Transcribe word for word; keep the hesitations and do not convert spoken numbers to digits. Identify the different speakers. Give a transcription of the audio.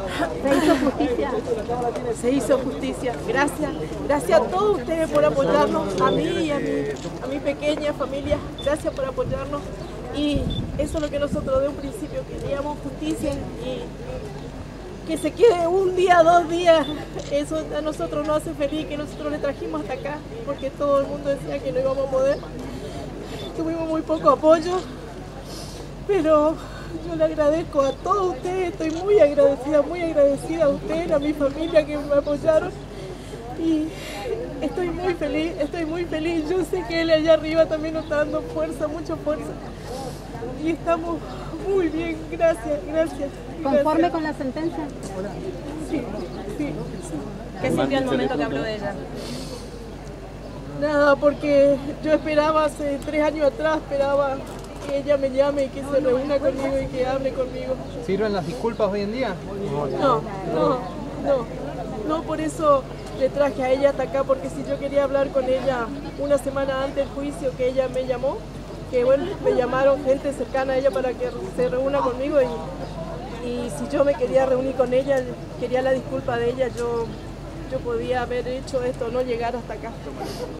Speaker 1: Se hizo justicia. Se hizo justicia. Gracias. Gracias a todos ustedes por apoyarnos, a mí y a mi, a mi pequeña familia. Gracias por apoyarnos. Y eso es lo que nosotros de un principio queríamos, justicia, y que se quede un día, dos días. Eso a nosotros nos hace feliz, que nosotros le trajimos hasta acá, porque todo el mundo decía que no íbamos a poder. Tuvimos muy poco apoyo, pero yo le agradezco a todos ustedes, estoy muy agradecida, muy agradecida a ustedes, a mi familia que me apoyaron, y estoy muy feliz, estoy muy feliz. Yo sé que él allá arriba también nos está dando fuerza, mucha fuerza, y estamos muy bien, gracias, gracias.
Speaker 2: ¿Conforme
Speaker 1: gracias.
Speaker 2: con la sentencia?
Speaker 1: Sí, sí.
Speaker 2: ¿Qué sintió el momento que habló de ella?
Speaker 1: Nada, porque yo esperaba hace tres años atrás, esperaba que ella me llame y que se reúna conmigo y que hable conmigo.
Speaker 3: ¿Sirven las disculpas hoy en día?
Speaker 1: No, no, no, no, por eso le traje a ella hasta acá, porque si yo quería hablar con ella una semana antes del juicio, que ella me llamó, que bueno, me llamaron gente cercana a ella para que se reúna conmigo, y, y si yo me quería reunir con ella, quería la disculpa de ella, yo, yo podía haber hecho esto, no llegar hasta acá.